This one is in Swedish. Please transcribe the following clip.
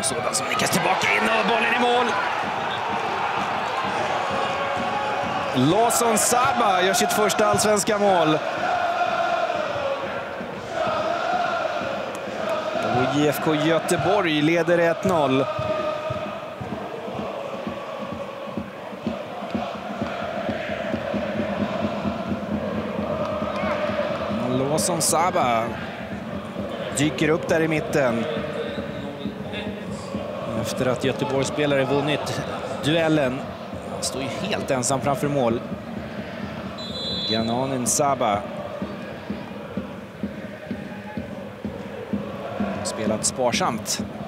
sådan som nickas tillbaka in och bollen i mål. Lawson Saba gör sitt första allsvenska mål. Och IFK Göteborg leder 1-0. Lawson Saba dyker upp där i mitten. Efter att Göteborgs spelare vunnit duellen. Han står ju helt ensam framför mål. Gananin Saba. Spelat sparsamt.